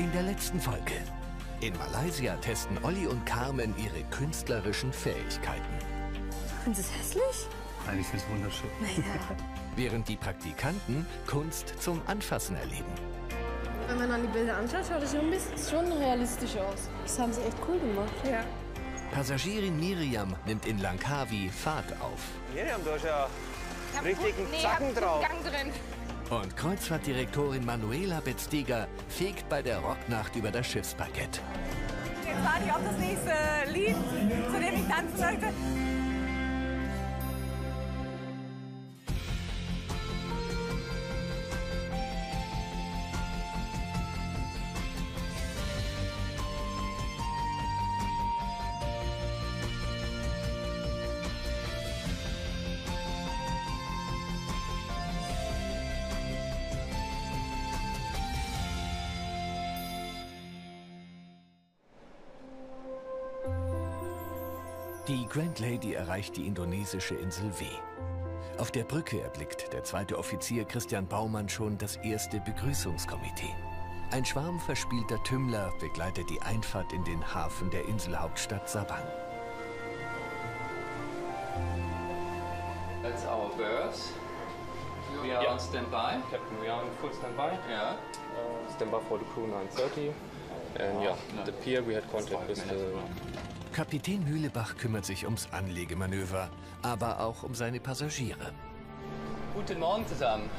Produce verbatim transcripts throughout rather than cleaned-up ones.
In der letzten Folge. In Malaysia testen Olli und Carmen ihre künstlerischen Fähigkeiten. Findest du es hässlich? Nein, ich finde es wunderschön. Naja. Während die Praktikanten Kunst zum Anfassen erleben. Wenn man dann die Bilder anschaut, schaut es schon ein bisschen schon realistisch aus. Das haben sie echt cool gemacht. Ja. Passagierin Miriam nimmt in Langkawi Fahrt auf. Miriam, du hast ja richtigen nee, Zacken drauf. Gang drin. Und Kreuzfahrtdirektorin Manuela Betzdiger fegt bei der Rocknacht über das Schiffsparkett. Jetzt warte ich auf das nächste Lied, zu dem ich tanzen möchte. Die Grand Lady erreicht die indonesische Insel W. Auf der Brücke erblickt der zweite Offizier Christian Baumann schon das erste Begrüßungskomitee. Ein Schwarm verspielter Tümmler begleitet die Einfahrt in den Hafen der Inselhauptstadt Sabang. That's our berth. We are Yeah. on standby. Captain, we are on full standby. Yeah. Uh, standby for the crew nine thirty. And yeah, the pier we had contact with the... Kapitän Mühlebach kümmert sich ums Anlegemanöver, aber auch um seine Passagiere. Guten Morgen zusammen.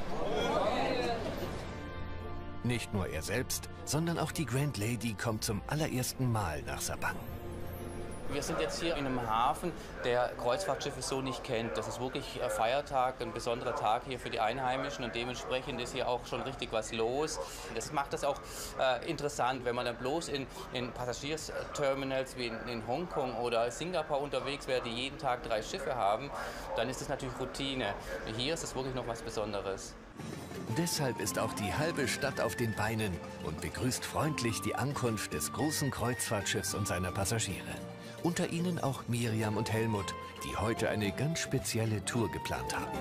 Nicht nur er selbst, sondern auch die Grand Lady kommt zum allerersten Mal nach Sabang. Wir sind jetzt hier in einem Hafen, der Kreuzfahrtschiffe so nicht kennt. Das ist wirklich ein Feiertag, ein besonderer Tag hier für die Einheimischen und dementsprechend ist hier auch schon richtig was los. Das macht das auch äh, interessant, wenn man dann bloß in, in Passagierterminals wie in, in Hongkong oder Singapur unterwegs wäre, die jeden Tag drei Schiffe haben, dann ist das natürlich Routine. Hier ist es wirklich noch was Besonderes. Deshalb ist auch die halbe Stadt auf den Beinen und begrüßt freundlich die Ankunft des großen Kreuzfahrtschiffs und seiner Passagiere. Unter ihnen auch Miriam und Helmut, die heute eine ganz spezielle Tour geplant haben.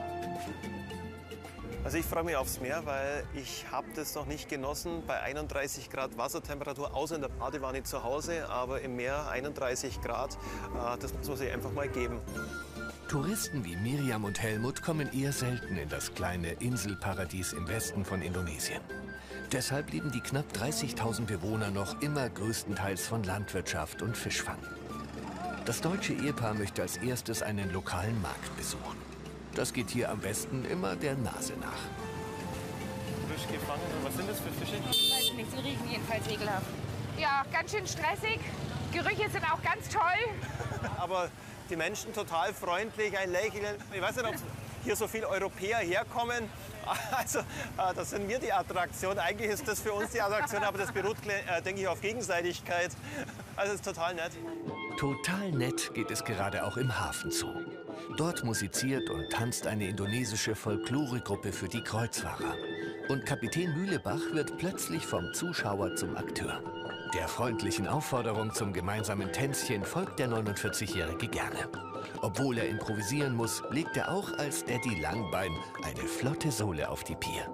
Also ich freue mich aufs Meer, weil ich habe das noch nicht genossen bei einunddreißig Grad Wassertemperatur, außer in der Badewanne zu Hause, aber im Meer einunddreißig Grad, äh, das muss man sich einfach mal geben. Touristen wie Miriam und Helmut kommen eher selten in das kleine Inselparadies im Westen von Indonesien. Deshalb leben die knapp dreißigtausend Bewohner noch immer größtenteils von Landwirtschaft und Fischfang. Das deutsche Ehepaar möchte als erstes einen lokalen Markt besuchen. Das geht hier am besten immer der Nase nach. Frisch gefangen, was sind das für Fische? Weiß nicht, sie riechen jedenfalls ekelhaft. Ja, ganz schön stressig. Gerüche sind auch ganz toll. Aber die Menschen total freundlich, ein Lächeln. Ich weiß nicht, ob hier so viele Europäer herkommen. Also, das sind wir die Attraktion. Eigentlich ist das für uns die Attraktion, aber das beruht, denke ich, auf Gegenseitigkeit. Also, es ist total nett. Total nett geht es gerade auch im Hafen zu. Dort musiziert und tanzt eine indonesische Folkloregruppe für die Kreuzfahrer. Und Kapitän Mühlebach wird plötzlich vom Zuschauer zum Akteur. Der freundlichen Aufforderung zum gemeinsamen Tänzchen folgt der neunundvierzigjährige gerne. Obwohl er improvisieren muss, legt er auch als Daddy Langbein eine flotte Sohle auf die Pier.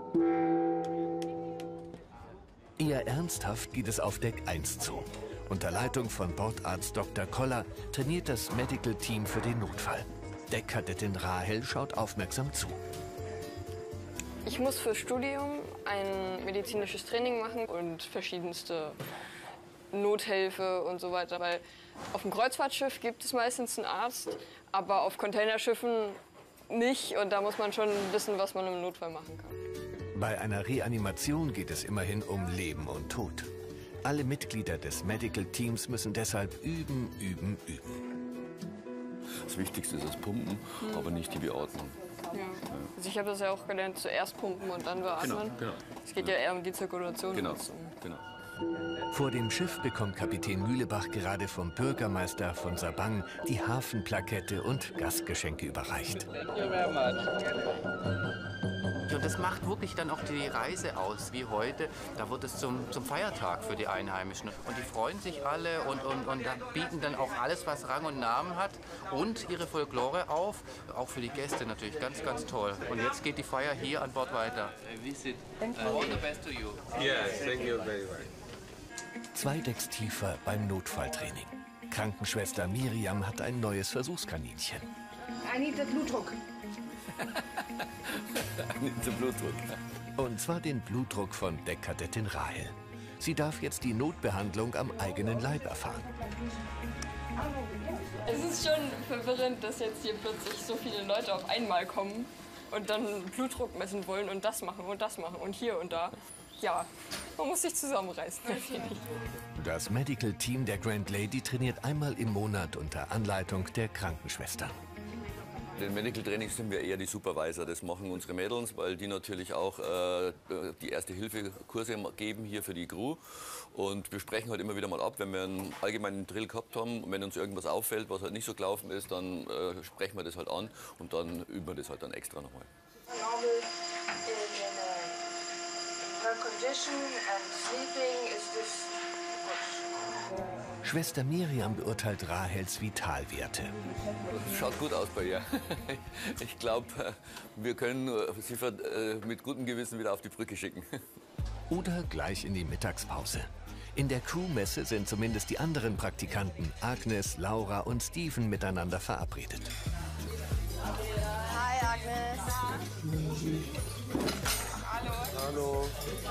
Eher ernsthaft geht es auf Deck eins zu. Unter Leitung von Bordarzt Doktor Koller trainiert das Medical Team für den Notfall. Deckkadettin Rahel schaut aufmerksam zu. Ich muss fürs Studium ein medizinisches Training machen und verschiedenste Nothilfe und so weiter. Weil auf dem Kreuzfahrtschiff gibt es meistens einen Arzt, aber auf Containerschiffen nicht. Und da muss man schon wissen, was man im Notfall machen kann. Bei einer Reanimation geht es immerhin um Leben und Tod. Alle Mitglieder des Medical Teams müssen deshalb üben, üben, üben. Das Wichtigste ist das Pumpen, hm. aber nicht die Beatmung. Ja. Also ich habe das ja auch gelernt, zuerst pumpen und dann beatmen. Genau, genau. Es geht ja eher um die Zirkulation. Genau, und so. genau. Vor dem Schiff bekommt Kapitän Mühlebach gerade vom Bürgermeister von Sabang die Hafenplakette und Gastgeschenke überreicht. Thank you very much. Und das macht wirklich dann auch die Reise aus, wie heute. Da wird es zum, zum Feiertag für die Einheimischen. Und die freuen sich alle und, und, und bieten dann auch alles, was Rang und Namen hat und ihre Folklore auf. Auch für die Gäste natürlich ganz, ganz toll. Und jetzt geht die Feier hier an Bord weiter. Visit. Uh, all the best to you. Yes, thank you very much. Zwei Decks tiefer beim Notfalltraining. Krankenschwester Miriam hat ein neues Versuchskaninchen. I need the Blutdruck. Der Blutdruck. Und zwar den Blutdruck von Deckkadettin Rahel. Sie darf jetzt die Notbehandlung am eigenen Leib erfahren. Es ist schon verwirrend, dass jetzt hier plötzlich so viele Leute auf einmal kommen und dann Blutdruck messen wollen und das machen und das machen und hier und da. Ja, man muss sich zusammenreißen. Das Medical Team der Grand Lady trainiert einmal im Monat unter Anleitung der Krankenschwester. In den Medical Trainings sind wir eher die Supervisor. Das machen unsere Mädels, weil die natürlich auch äh, die Erste-Hilfe-Kurse geben hier für die Crew. Und wir sprechen halt immer wieder mal ab, wenn wir einen allgemeinen Drill gehabt haben und wenn uns irgendwas auffällt, was halt nicht so gelaufen ist, dann äh, sprechen wir das halt an und dann üben wir das halt dann extra nochmal. Schwester Miriam beurteilt Rahels Vitalwerte. Schaut gut aus bei ihr. Ich glaube, wir können sie mit gutem Gewissen wieder auf die Brücke schicken. Oder gleich in die Mittagspause. In der Crewmesse sind zumindest die anderen Praktikanten Agnes, Laura und Steven miteinander verabredet. Hi Agnes. Hallo. Hallo.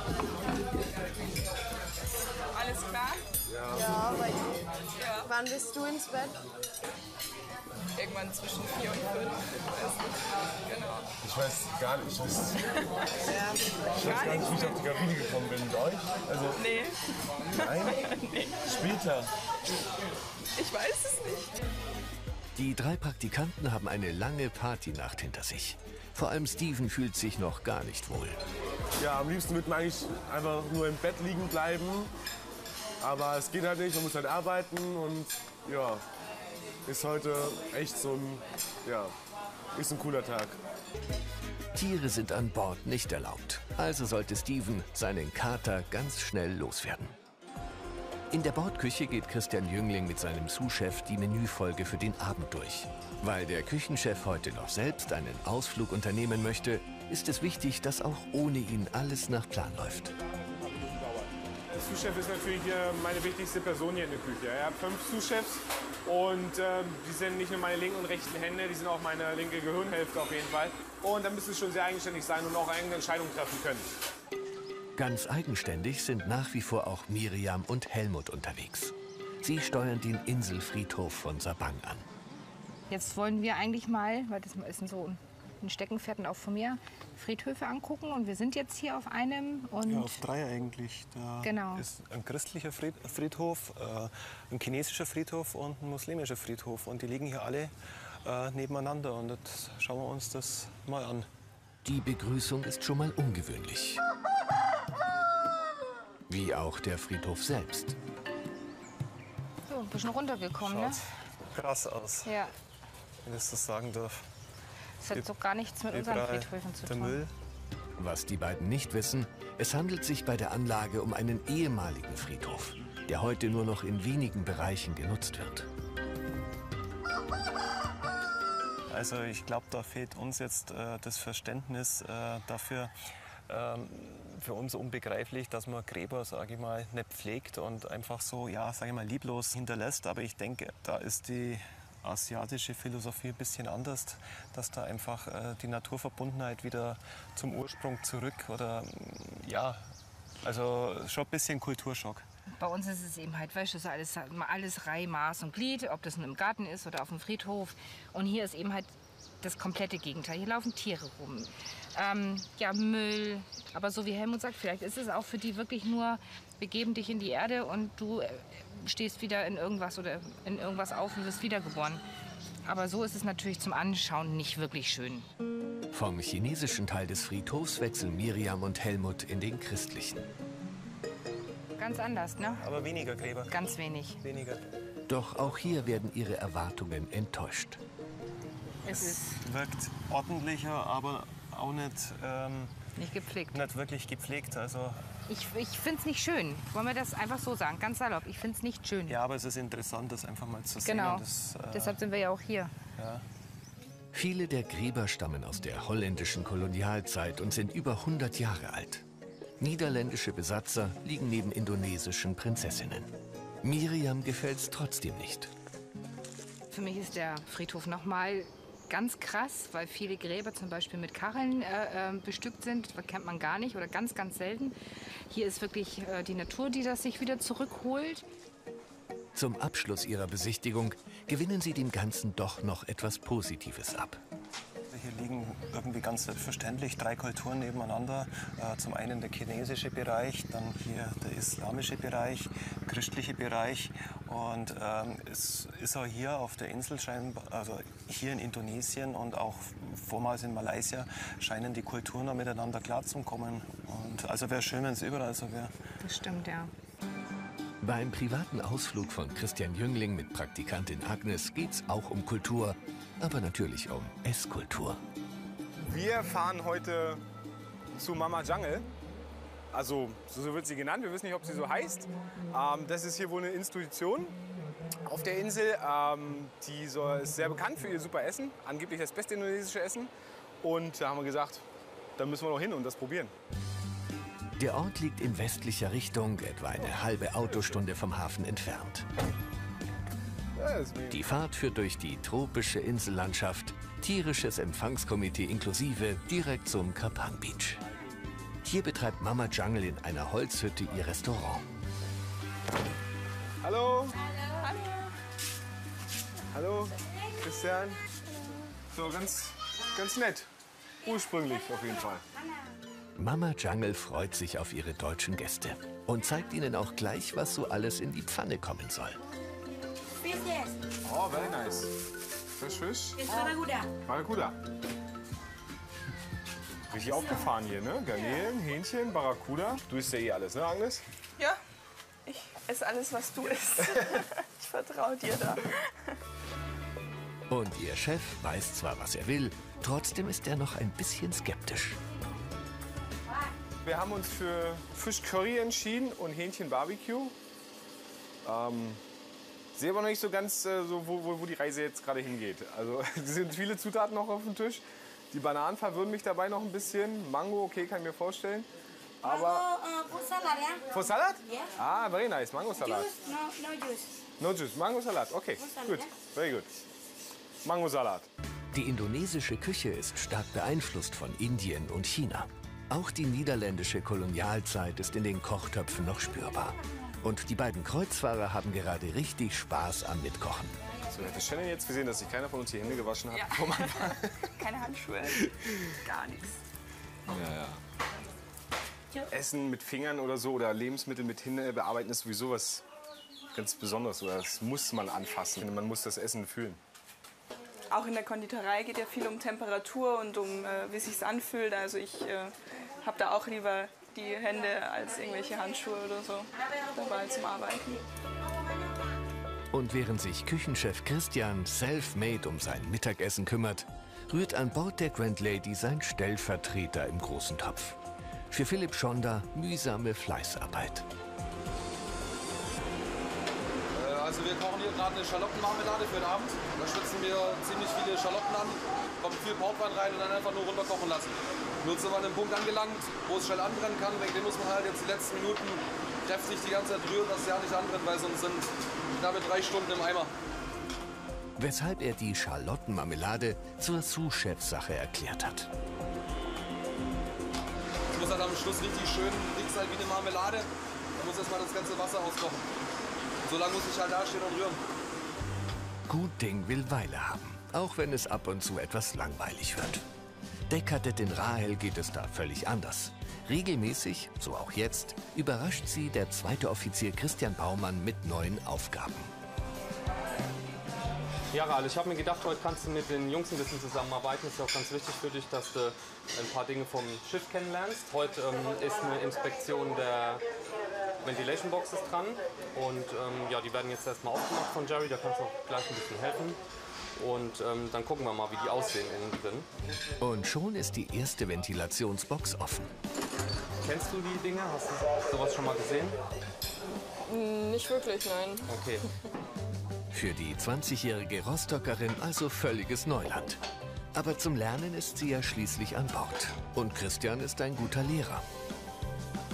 Alles klar? Ja. Ja, bei dir. Ja. Wann bist du ins Bett? Irgendwann zwischen vier und fünf. Genau. Ich weiß gar nicht, ich weiß, Ja. ich weiß gar nicht, wie ich auf die Kabine gekommen bin mit euch. Also, Nee. nein? Nee. Später. Ich weiß es nicht. Die drei Praktikanten haben eine lange Partynacht hinter sich. Vor allem Steven fühlt sich noch gar nicht wohl. Ja, am liebsten würde man eigentlich einfach nur im Bett liegen bleiben. Aber es geht halt nicht, man muss halt arbeiten und ja, ist heute echt so ein, ja, ist ein cooler Tag. Tiere sind an Bord nicht erlaubt. Also sollte Steven seinen Kater ganz schnell loswerden. In der Bordküche geht Christian Jüngling mit seinem Sous-Chef die Menüfolge für den Abend durch. Weil der Küchenchef heute noch selbst einen Ausflug unternehmen möchte, ist es wichtig, dass auch ohne ihn alles nach Plan läuft. Der Sous-Chef ist natürlich meine wichtigste Person hier in der Küche. Ich habe fünf Sous-Chefs und äh, die sind nicht nur meine linken und rechten Hände, die sind auch meine linke Gehirnhälfte auf jeden Fall. Und dann müssen sie schon sehr eigenständig sein und auch eigene Entscheidungen treffen können. Ganz eigenständig sind nach wie vor auch Miriam und Helmut unterwegs. Sie steuern den Inselfriedhof von Sabang an. Jetzt wollen wir eigentlich mal, weil das ist so ein Steckenpferd auch von mir, Friedhöfe angucken. Und wir sind jetzt hier auf einem. Und ja, auf drei eigentlich. Da genau. ist ein christlicher Friedhof, äh, ein chinesischer Friedhof und ein muslimischer Friedhof. Und die liegen hier alle äh, nebeneinander. Und jetzt schauen wir uns das mal an. Die Begrüßung ist schon mal ungewöhnlich. Wie auch der Friedhof selbst. So, ein bisschen runtergekommen, Schaut ne? krass aus, Ja. wenn ich das sagen darf. Das hat so gar nichts mit unseren Überall Friedhöfen zu der tun. Müll. Was die beiden nicht wissen, es handelt sich bei der Anlage um einen ehemaligen Friedhof, der heute nur noch in wenigen Bereichen genutzt wird. Also ich glaube, da fehlt uns jetzt äh, das Verständnis äh, dafür, ähm, für uns unbegreiflich, dass man Gräber, sage ich mal, nicht pflegt und einfach so, ja, sage ich mal, lieblos hinterlässt. Aber ich denke, da ist die asiatische Philosophie ein bisschen anders, dass da einfach äh, die Naturverbundenheit wieder zum Ursprung zurück oder ja, also schon ein bisschen Kulturschock. Bei uns ist es eben halt, weißt du, so alles, alles Reihe, Maß und Glied, ob das nun im Garten ist oder auf dem Friedhof. Und hier ist eben halt das komplette Gegenteil. Hier laufen Tiere rum, ähm, ja, Müll. Aber so wie Helmut sagt, vielleicht ist es auch für die wirklich nur, wir geben dich in die Erde und du äh, stehst wieder in irgendwas oder in irgendwas auf und wirst wiedergeboren. Aber so ist es natürlich zum Anschauen nicht wirklich schön. Vom chinesischen Teil des Friedhofs wechseln Miriam und Helmut in den christlichen. Ganz anders, ne? Aber weniger Gräber. Ganz wenig. Weniger. Doch auch hier werden ihre Erwartungen enttäuscht. Es ist wirkt ordentlicher, aber auch nicht, ähm, nicht gepflegt. Nicht wirklich gepflegt. Also ich ich finde es nicht schön. Wollen wir das einfach so sagen? Ganz salopp. Ich finde es nicht schön. Ja, aber es ist interessant, das einfach mal zu sehen. Genau. Das, äh, Deshalb sind wir ja auch hier. Ja. Viele der Gräber stammen aus der holländischen Kolonialzeit und sind über hundert Jahre alt. Niederländische Besatzer liegen neben indonesischen Prinzessinnen. Miriam gefällt's trotzdem nicht. Für mich ist der Friedhof noch mal ganz krass, weil viele Gräber zum Beispiel mit Kacheln äh, äh, bestückt sind. Das kennt man gar nicht oder ganz, ganz selten. Hier ist wirklich äh, die Natur, die das sich wieder zurückholt. Zum Abschluss ihrer Besichtigung gewinnen sie dem Ganzen doch noch etwas Positives ab. Hier liegen irgendwie ganz selbstverständlich drei Kulturen nebeneinander. Äh, zum einen der chinesische Bereich, dann hier der islamische Bereich, christliche Bereich. Und ähm, es ist auch hier auf der Insel, scheinbar, also hier in Indonesien und auch vormals in Malaysia, scheinen die Kulturen auch miteinander klarzukommen. Und also wäre schön, wenn es überall so wäre. Das stimmt, ja. Beim privaten Ausflug von Christian Jüngling mit Praktikantin Agnes geht's auch um Kultur, aber natürlich um Esskultur. Wir fahren heute zu Mama Jungle. Also, so wird sie genannt. Wir wissen nicht, ob sie so heißt. Ähm, das ist hier wohl eine Institution auf der Insel. Ähm, die so, ist sehr bekannt für ihr super Essen. Angeblich das beste indonesische Essen. Und da haben wir gesagt, da müssen wir noch hin und das probieren. Der Ort liegt in westlicher Richtung, etwa eine halbe Autostunde vom Hafen entfernt. Die Fahrt führt durch die tropische Insellandschaft, tierisches Empfangskomitee inklusive, direkt zum Kapang Beach. Hier betreibt Mama Jungle in einer Holzhütte ihr Restaurant. Hallo. Hallo. Hallo, Christian. So, ganz, ganz nett. Ursprünglich auf jeden Fall. Mama Jungle freut sich auf ihre deutschen Gäste und zeigt ihnen auch gleich, was so alles in die Pfanne kommen soll. Oh, very nice. Fresh fish. Barracuda. Richtig aufgefahren hier, ne? Garnelen, Hähnchen, Barracuda. Du isst ja eh alles, ne, Agnes? Ja, ich esse alles, was du isst. Ich vertraue dir da. Und ihr Chef weiß zwar, was er will, trotzdem ist er noch ein bisschen skeptisch. Wir haben uns für Fischcurry entschieden und Hähnchen-Barbecue. Ähm, sehe aber noch nicht so ganz, äh, so, wo, wo, wo die Reise jetzt gerade hingeht. Also es sind viele Zutaten noch auf dem Tisch. Die Bananen verwirren mich dabei noch ein bisschen. Mango, okay, kann ich mir vorstellen. Aber Mango uh, for salad, yeah? For salad? Yeah. Ah, very nice. Mango Salat. Juice? No, no juice. No juice. Mango Salat. Okay, gut. Very good. Mango Salat. Die indonesische Küche ist stark beeinflusst von Indien und China. Auch die niederländische Kolonialzeit ist in den Kochtöpfen noch spürbar. Und die beiden Kreuzfahrer haben gerade richtig Spaß am Mitkochen. So, hätte Shannon jetzt gesehen, dass sich keiner von uns die Hände gewaschen hat? Ja. Bevor man war. Keine Handschuhe, gar nichts. Ja, ja. Essen mit Fingern oder so oder Lebensmittel mit Händen bearbeiten ist sowieso was ganz Besonderes. Oder das muss man anfassen. Man muss das Essen fühlen. Auch in der Konditorei geht ja viel um Temperatur und um, äh, wie es sich anfühlt. Also ich äh, habe da auch lieber die Hände als irgendwelche Handschuhe oder so dabei zum Arbeiten. Und während sich Küchenchef Christian self-made um sein Mittagessen kümmert, rührt an Bord der Grand Lady sein Stellvertreter im großen Topf. Für Philipp Schonder mühsame Fleißarbeit. Also wir kochen hier gerade eine Schalottenmarmelade für den Abend. Da schwitzen wir ziemlich viele Schalotten an, kommt viel Portwein rein und dann einfach nur runter kochen lassen. Nun sind wir an einem Punkt angelangt, wo es schnell anbrennen kann. Wegen dem muss man halt jetzt die letzten Minuten kräftig die ganze Zeit rühren, dass es ja nicht anbrennt, weil sonst sind damit drei Stunden im Eimer. Weshalb er die Schalottenmarmelade zur Sous-Chef-Sache erklärt hat. Es muss halt am Schluss richtig schön dick sein wie eine Marmelade. Da muss erstmal das ganze Wasser auskochen. So lange muss ich halt da stehen und rühren. Gut Ding will Weile haben, auch wenn es ab und zu etwas langweilig wird. Deckadettin Rahel geht es da völlig anders. Regelmäßig, so auch jetzt, überrascht sie der zweite Offizier Christian Baumann mit neuen Aufgaben. Ja, Rahel, ich habe mir gedacht, heute kannst du mit den Jungs ein bisschen zusammenarbeiten. Ist ja auch ganz wichtig für dich, dass du ein paar Dinge vom Schiff kennenlernst. Heute ähm, ist eine Inspektion der Ventilation Boxes dran und ähm, ja, die werden jetzt erstmal aufgemacht von Jerry, da kannst du auch gleich ein bisschen helfen und ähm, dann gucken wir mal, wie die aussehen innen drin. Und schon ist die erste Ventilationsbox offen. Kennst du die Dinge? Hast du sowas schon mal gesehen? Nicht wirklich, nein. Okay. Für die zwanzigjährige Rostockerin also völliges Neuland. Aber zum Lernen ist sie ja schließlich an Bord. Und Christian ist ein guter Lehrer.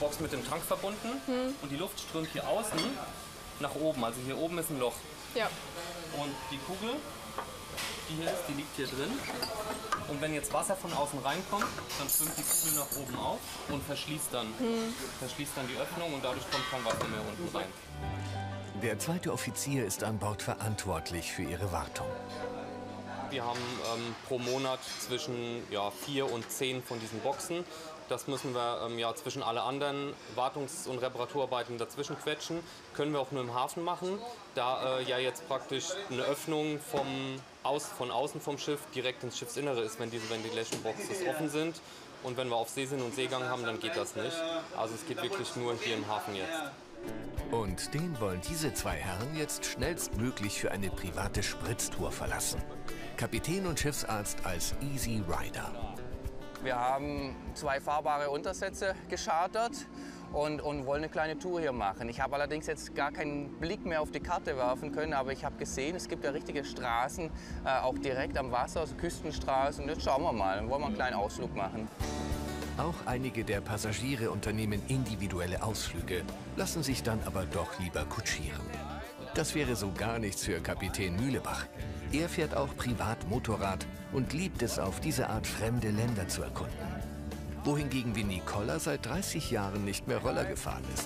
Box mit dem Tank verbunden Hm. und die Luft strömt hier außen nach oben. Also hier oben ist ein Loch. Ja. Und die Kugel, die hier ist, die liegt hier drin. Und wenn jetzt Wasser von außen reinkommt, dann schwimmt die Kugel nach oben auf und verschließt dann, Hm. verschließt dann die Öffnung und dadurch kommt kein Wasser mehr unten rein. Der zweite Offizier ist an Bord verantwortlich für ihre Wartung. Wir haben ähm, pro Monat zwischen ja, vier und zehn von diesen Boxen. Das müssen wir ähm, ja, zwischen alle anderen Wartungs- und Reparaturarbeiten dazwischen quetschen. Können wir auch nur im Hafen machen, da äh, ja jetzt praktisch eine Öffnung vom Aus, von außen vom Schiff direkt ins Schiffsinnere ist, wenn diese Ventilation Boxes offen sind. Und wenn wir auf See sind und Seegang haben, dann geht das nicht. Also es geht wirklich nur hier im Hafen jetzt. Und den wollen diese zwei Herren jetzt schnellstmöglich für eine private Spritztour verlassen. Kapitän und Schiffsarzt als Easy Rider. Wir haben zwei fahrbare Untersätze geschartert und, und wollen eine kleine Tour hier machen. Ich habe allerdings jetzt gar keinen Blick mehr auf die Karte werfen können, aber ich habe gesehen, es gibt ja richtige Straßen, äh, auch direkt am Wasser, also Küstenstraßen. Jetzt schauen wir mal, dann wollen wir einen kleinen Ausflug machen. Auch einige der Passagiere unternehmen individuelle Ausflüge, lassen sich dann aber doch lieber kutschieren. Das wäre so gar nichts für Kapitän Mühlebach. Er fährt auch privat Motorrad und liebt es, auf diese Art fremde Länder zu erkunden. Wohingegen Winnie Koller seit dreißig Jahren nicht mehr Roller gefahren ist.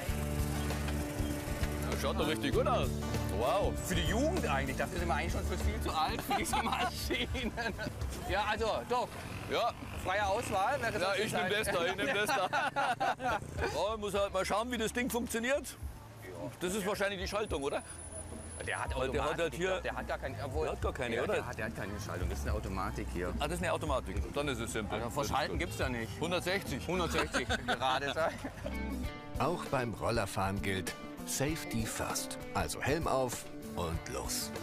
Das schaut doch richtig gut aus. Wow. Für die Jugend eigentlich, dafür sind wir eigentlich schon viel zu alt für diese Maschinen. Ja, also, doch. Ja. Freie Auswahl. Wäre Ja, ich nehme das da, ich nehme das da. Ja, muss halt mal schauen, wie das Ding funktioniert. Das ist wahrscheinlich die Schaltung, oder? Der hat Weil der hat halt hier, glaub, der hat gar keine, obwohl, der hat gar keine, ja, oder? Der hat, der hat keine Schaltung, das ist eine Automatik hier. Ah, das ist eine Automatik. Dann ist es simpel. Also Verschalten gibt es da nicht. hundertsechzig. hundertsechzig gerade. Auch beim Rollerfahren gilt Safety first. Also Helm auf und los.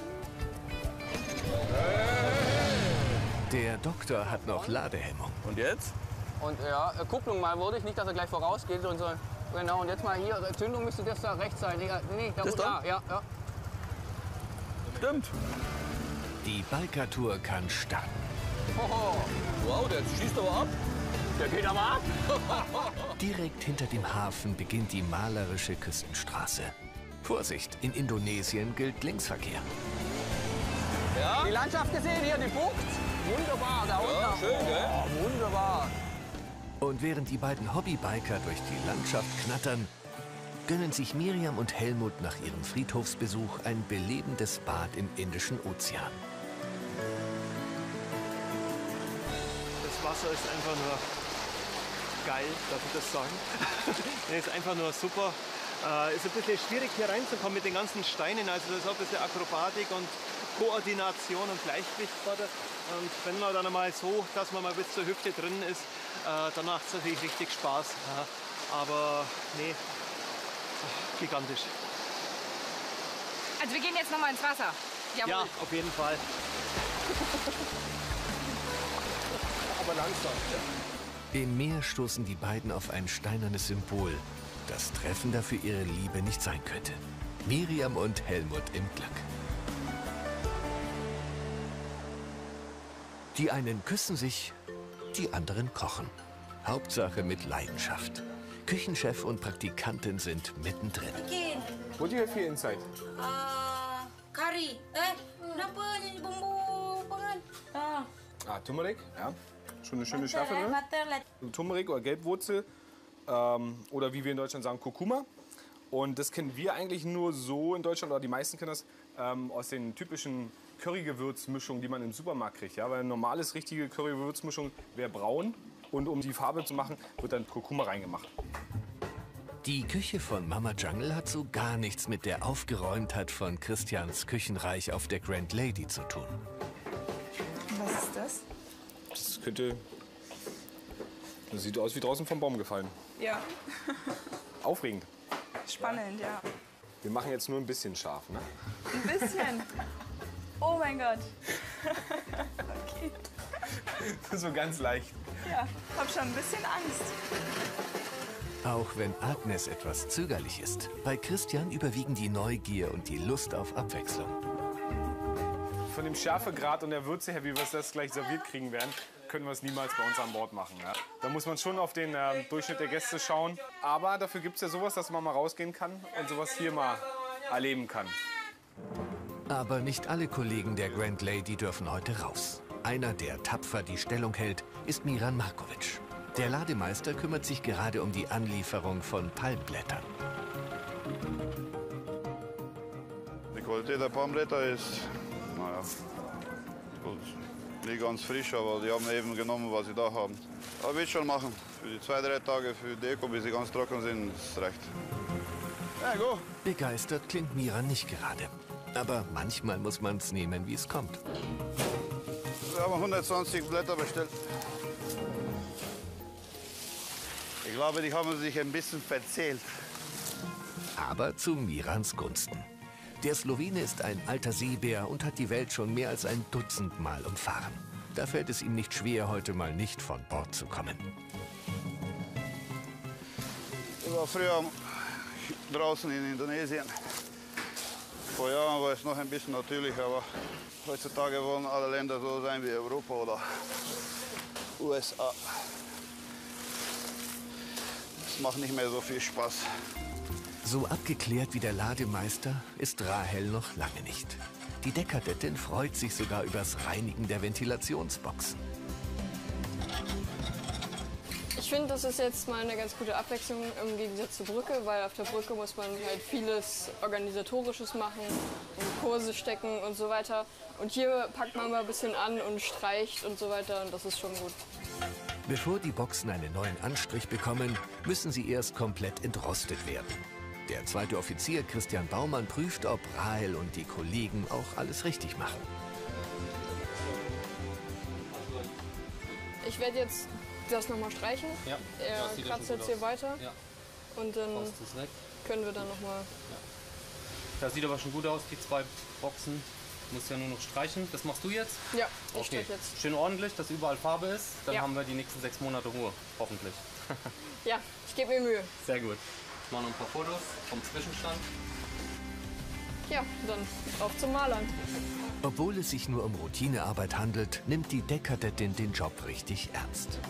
Der Doktor hat noch Ladehemmung. Und jetzt? Und ja, Kupplung mal würde ich nicht, dass er gleich vorausgeht und so. Genau, und jetzt mal hier, Zündung müsste das da rechts sein. Nee, nee da, das da? Ja, ja. Stimmt. Die Biker-Tour kann starten. Hoho. Wow, der schießt aber ab. Der geht aber ab. Direkt hinter dem Hafen beginnt die malerische Küstenstraße. Vorsicht, in Indonesien gilt Linksverkehr. Ja? Die Landschaft gesehen hier, die Bucht. Wunderbar, da unten. Ja, schön, gell? Oh, wunderbar. Und während die beiden Hobbybiker durch die Landschaft knattern, gönnen sich Miriam und Helmut nach ihrem Friedhofsbesuch ein belebendes Bad im Indischen Ozean. Das Wasser ist einfach nur geil, darf ich das sagen? Es ist einfach nur super. Äh, ist ein bisschen schwierig hier reinzukommen mit den ganzen Steinen. Also das ist auch ein bisschen Akrobatik und Koordination und Gleichgewicht. Und wenn man dann einmal so, dass man mal bis zur Hüfte drin ist, äh, dann macht es natürlich richtig Spaß. Ja. Aber nee, gigantisch. Also wir gehen jetzt noch mal ins Wasser. Jawohl. Ja, auf jeden Fall. Aber langsam. Im Meer stoßen die beiden auf ein steinernes Symbol, das treffender für ihre Liebe nicht sein könnte. Miriam und Helmut im Glück. Die einen küssen sich, die anderen kochen. Hauptsache mit Leidenschaft. Küchenchef und Praktikantin sind mittendrin. Chicken. What do you have here inside? Uh, curry. Eh, kenapa ni bumbu pangan? Ah. Ah, Turmeric, ja. Schon eine schöne Butter, Schärfe eh, drin. butter lah. Turmeric oder Gelbwurzel ähm, oder wie wir in Deutschland sagen, Kurkuma. Und das kennen wir eigentlich nur so in Deutschland, oder die meisten kennen das ähm, aus den typischen Currygewürzmischungen, die man im Supermarkt kriegt. Ja? Weil eine normales, richtige Currygewürzmischung wäre braun. Und um die Farbe zu machen, wird dann Kurkuma reingemacht. Die Küche von Mama Jungle hat so gar nichts mit der Aufgeräumtheit von Christians Küchenreich auf der Grand Lady zu tun. Was ist das? Das könnte... Das sieht aus wie draußen vom Baum gefallen. Ja. Aufregend. Spannend, ja. Wir machen jetzt nur ein bisschen scharf, ne? Ein bisschen. Oh mein Gott. Okay. So ganz leicht. Ja, hab schon ein bisschen Angst. Auch wenn Agnes etwas zögerlich ist, bei Christian überwiegen die Neugier und die Lust auf Abwechslung. Von dem Schärfegrad und der Würze her, wie wir das gleich serviert kriegen werden, können wir es niemals bei uns an Bord machen. Ja. Da muss man schon auf den äh, Durchschnitt der Gäste schauen. Aber dafür gibt es ja sowas, dass man mal rausgehen kann und sowas hier mal erleben kann. Aber nicht alle Kollegen der Grand Lady dürfen heute raus. Einer, der tapfer die Stellung hält, ist Miran Markovic. Der Lademeister kümmert sich gerade um die Anlieferung von Palmblättern. Die Qualität der Palmblätter ist, naja, gut, nicht ganz frisch, aber die haben eben genommen, was sie da haben. Aber wird schon machen. Für die zwei, drei Tage für Deko, bis sie ganz trocken sind, ist recht. Ja, go. Begeistert klingt Miran nicht gerade. Aber manchmal muss man es nehmen, wie es kommt. Wir haben hundertzwanzig Blätter bestellt. Ich glaube, die haben sich ein bisschen verzählt. Aber zu Mirans Gunsten. Der Slowene ist ein alter Seebär und hat die Welt schon mehr als ein Dutzend Mal umfahren. Da fällt es ihm nicht schwer, heute mal nicht von Bord zu kommen. Ich war früher draußen in Indonesien. Vor Jahren war es noch ein bisschen natürlicher, aber heutzutage wollen alle Länder so sein wie Europa oder U S A. Es macht nicht mehr so viel Spaß. So abgeklärt wie der Lademeister ist Rahel noch lange nicht. Die Deckkadettin freut sich sogar übers Reinigen der Ventilationsboxen. Ich finde, das ist jetzt mal eine ganz gute Abwechslung im Gegensatz zur Brücke, weil auf der Brücke muss man halt vieles Organisatorisches machen, in Kurse stecken und so weiter. Und hier packt man mal ein bisschen an und streicht und so weiter und das ist schon gut. Bevor die Boxen einen neuen Anstrich bekommen, müssen sie erst komplett entrostet werden. Der zweite Offizier Christian Baumann prüft, ob Rahel und die Kollegen auch alles richtig machen. Ich werde jetzt das nochmal streichen. Ja, er kratzt jetzt hier aus. weiter. Ja. Und dann können wir dann nochmal... Ja. Das sieht aber schon gut aus, die zwei Boxen. Du musst ja nur noch streichen. Das machst du jetzt? Ja, ich okay. streiche jetzt. Schön ordentlich, dass überall Farbe ist. Dann ja. haben wir die nächsten sechs Monate Ruhe, hoffentlich. Ja, ich gebe mir Mühe. Sehr gut. Ich mache noch ein paar Fotos vom Zwischenstand. Ja, dann auf zum Malern. Obwohl es sich nur um Routinearbeit handelt, nimmt die Deckkadettin den Job richtig ernst.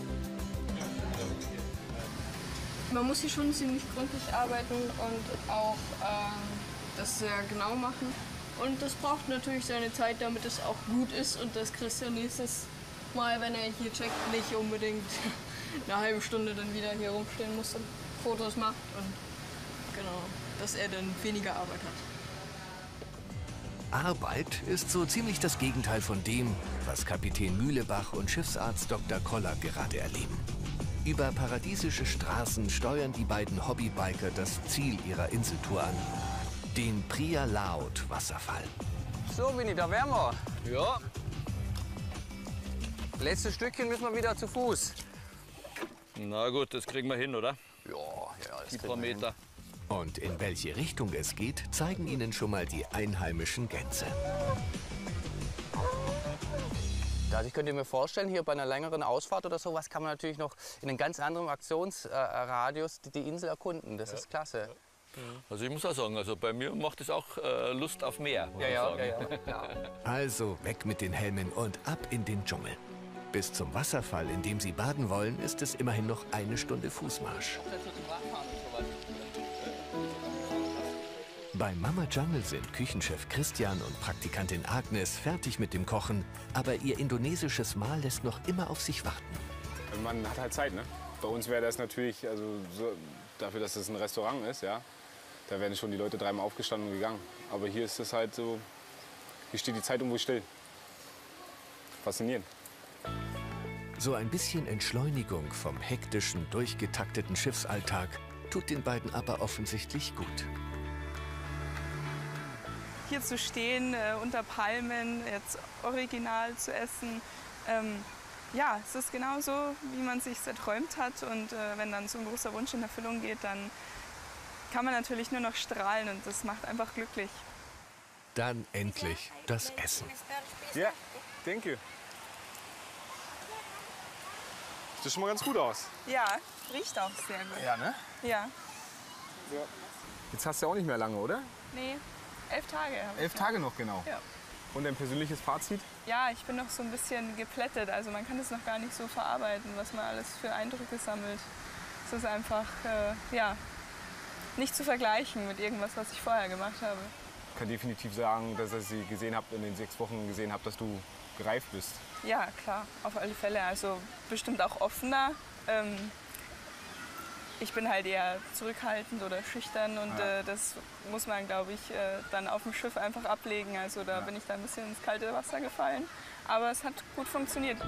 Man muss hier schon ziemlich gründlich arbeiten und auch ähm, das sehr genau machen. Und das braucht natürlich seine Zeit, damit es auch gut ist und dass Christian nächstes Mal, wenn er hier checkt, nicht unbedingt eine halbe Stunde dann wieder hier rumstehen muss und Fotos macht und genau, dass er dann weniger Arbeit hat. Arbeit ist so ziemlich das Gegenteil von dem, was Kapitän Mühlebach und Schiffsarzt Doktor Koller gerade erleben. Über paradiesische Straßen steuern die beiden Hobbybiker das Ziel ihrer Inseltour an. Den Pria Laut Wasserfall. So, Winnie, da wären wir. Ja. Letztes Stückchen müssen wir wieder zu Fuß. Na gut, das kriegen wir hin, oder? Ja, ja, das die paar Meter. Und in welche Richtung es geht, zeigen Ihnen schon mal die einheimischen Gänse. Also ich könnte mir vorstellen, hier bei einer längeren Ausfahrt oder sowas kann man natürlich noch in einem ganz anderen Aktionsradius die Insel erkunden. Das ja. ist klasse. Also ich muss auch sagen, also bei mir macht es auch äh, Lust auf mehr. Ja, ja, ja, ja, ja. Also weg mit den Helmen und ab in den Dschungel. Bis zum Wasserfall, in dem Sie baden wollen, ist es immerhin noch eine Stunde Fußmarsch. Bei Mama Jungle sind Küchenchef Christian und Praktikantin Agnes fertig mit dem Kochen, aber ihr indonesisches Mahl lässt noch immer auf sich warten. Man hat halt Zeit, ne? Bei uns wäre das natürlich, also so, dafür, dass es ein Restaurant ist, ja, da wären schon die Leute dreimal aufgestanden und gegangen. Aber hier ist es halt so, hier steht die Zeit irgendwo still. Faszinierend. So ein bisschen Entschleunigung vom hektischen, durchgetakteten Schiffsalltag tut den beiden aber offensichtlich gut. Hier zu stehen, äh, unter Palmen, jetzt original zu essen. Ähm, ja, es ist genauso, wie man es sich erträumt hat. Und äh, wenn dann so ein großer Wunsch in Erfüllung geht, dann kann man natürlich nur noch strahlen und das macht einfach glücklich. Dann endlich das Essen. Ja, yeah, thank you. Sieht schon mal ganz gut aus. Ja, riecht auch sehr gut. Ja, ne? Ja. Ja. Jetzt hast du ja auch nicht mehr lange, oder? Nee. Elf Tage. Elf Tage noch, genau. Ja. Und ein persönliches Fazit? Ja, ich bin noch so ein bisschen geplättet. Also man kann es noch gar nicht so verarbeiten, was man alles für Eindrücke sammelt. Es ist einfach äh, ja, nicht zu vergleichen mit irgendwas, was ich vorher gemacht habe. Ich kann definitiv sagen, dass ich Sie gesehen habe, in den sechs Wochen gesehen habe, dass du gereift bist. Ja, klar, auf alle Fälle. Also bestimmt auch offener. Ähm, ich bin halt eher zurückhaltend oder schüchtern und Ja. äh, das muss man, glaube ich, äh, dann auf dem Schiff einfach ablegen. Also da Ja. bin ich da ein bisschen ins kalte Wasser gefallen. Aber es hat gut funktioniert.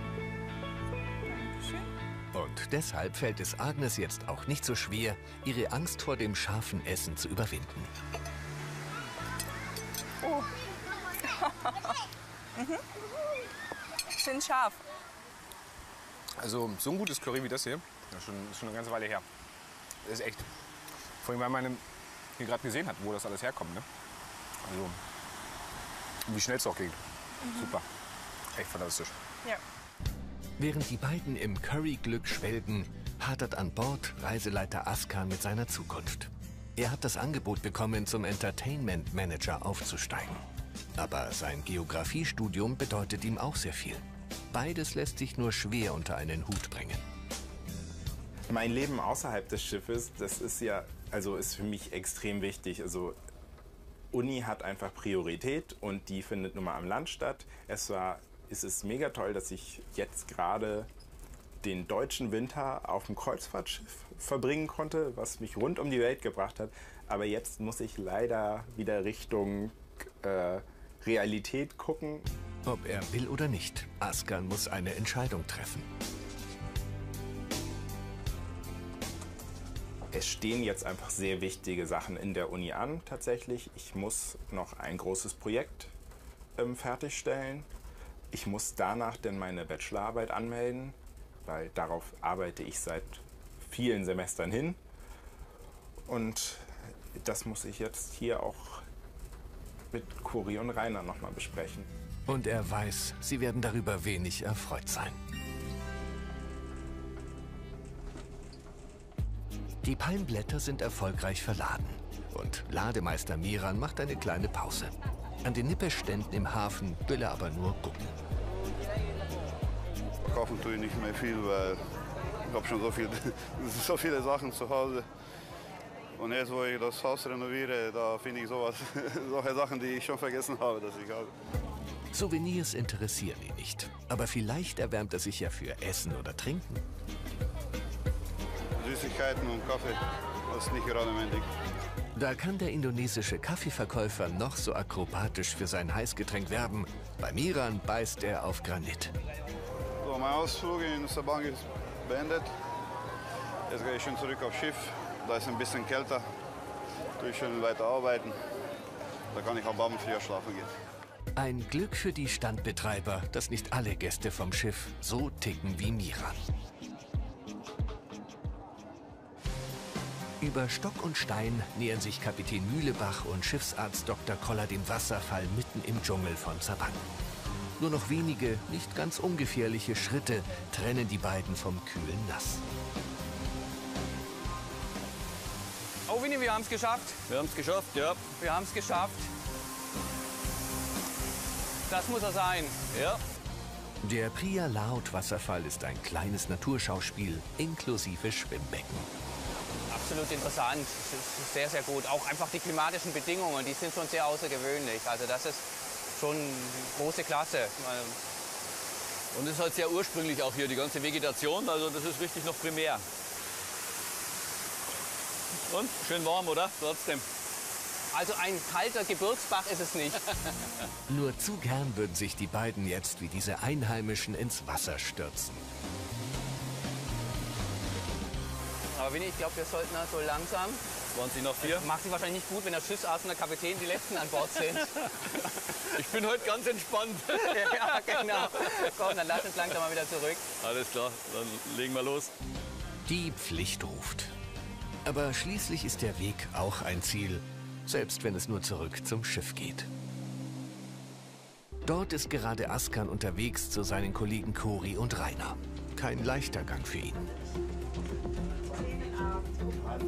Und deshalb fällt es Agnes jetzt auch nicht so schwer, ihre Angst vor dem scharfen Essen zu überwinden. Oh. mhm. Schön scharf. Also so ein gutes Curry wie das hier, das ist schon, ist schon eine ganze Weile her. Das ist echt. Vor allem, weil man hier gerade gesehen hat, wo das alles herkommt. Ne? Also, wie schnell es auch geht. Mhm. Super. Echt fantastisch. Ja. Während die beiden im Curry-Glück schwelgen, hadert an Bord Reiseleiter Askan mit seiner Zukunft. Er hat das Angebot bekommen, zum Entertainment Manager aufzusteigen. Aber sein Geografiestudium bedeutet ihm auch sehr viel. Beides lässt sich nur schwer unter einen Hut bringen. Mein Leben außerhalb des Schiffes, das ist ja, also ist für mich extrem wichtig. Also Uni hat einfach Priorität und die findet nun mal am Land statt. Es war, es ist mega toll, dass ich jetzt gerade den deutschen Winter auf dem Kreuzfahrtschiff verbringen konnte, was mich rund um die Welt gebracht hat. Aber jetzt muss ich leider wieder Richtung äh, Realität gucken. Ob er will oder nicht, Askan muss eine Entscheidung treffen. Es stehen jetzt einfach sehr wichtige Sachen in der Uni an, tatsächlich. Ich muss noch ein großes Projekt ähm, fertigstellen. Ich muss danach dann meine Bachelorarbeit anmelden, weil darauf arbeite ich seit vielen Semestern hin. Und das muss ich jetzt hier auch mit Cori und Rainer noch mal besprechen. Und er weiß, sie werden darüber wenig erfreut sein. Die Palmblätter sind erfolgreich verladen. Und Lademeister Miran macht eine kleine Pause. An den Nippeständen im Hafen will er aber nur gucken. Kaufen tue ich nicht mehr viel, weil ich habe schon so, viel, so viele Sachen zu Hause. Und jetzt, wo ich das Haus renoviere, da finde ich sowas, solche Sachen, die ich schon vergessen habe, dass ich habe. Souvenirs interessieren ihn nicht. Aber vielleicht erwärmt er sich ja für Essen oder Trinken. Süßigkeiten und Kaffee, das ist nicht gerade mein Ding. Da kann der indonesische Kaffeeverkäufer noch so akrobatisch für sein Heißgetränk werben. Bei Miran beißt er auf Granit. So, mein Ausflug in Sabang ist beendet. Jetzt gehe ich schon zurück aufs Schiff. Da ist ein bisschen kälter. Tue ich schon weiter arbeiten. Da kann ich am Abend früher schlafen gehen. Ein Glück für die Standbetreiber, dass nicht alle Gäste vom Schiff so ticken wie Miran. Über Stock und Stein nähern sich Kapitän Mühlebach und Schiffsarzt Doktor Koller dem Wasserfall mitten im Dschungel von Sabang. Nur noch wenige, nicht ganz ungefährliche Schritte trennen die beiden vom kühlen Nass. Oh, Winnie, wir haben es geschafft. Wir haben es geschafft, ja. Wir haben es geschafft. Das muss er sein. Ja. Der Pria Laut Wasserfall ist ein kleines Naturschauspiel inklusive Schwimmbecken. Absolut interessant. Es ist sehr, sehr gut. Auch einfach die klimatischen Bedingungen, die sind schon sehr außergewöhnlich. Also das ist schon große Klasse. Und es ist halt sehr ursprünglich auch hier, die ganze Vegetation. Also das ist richtig noch primär. Und schön warm, oder? Trotzdem. Also ein kalter Gebirgsbach ist es nicht. Nur zu gern würden sich die beiden jetzt wie diese Einheimischen ins Wasser stürzen. Aber Winnie, ich glaube, wir sollten da so langsam... zwanzig nach vier. Macht sich wahrscheinlich nicht gut, wenn der Schiffsarzt und der Kapitän die Letzten an Bord sind. Ich bin heute ganz entspannt. Ja, genau. Komm, dann lass uns langsam mal wieder zurück. Alles klar, dann legen wir los. Die Pflicht ruft. Aber schließlich ist der Weg auch ein Ziel, selbst wenn es nur zurück zum Schiff geht. Dort ist gerade Askan unterwegs zu seinen Kollegen Cori und Rainer. Kein leichter Gang für ihn.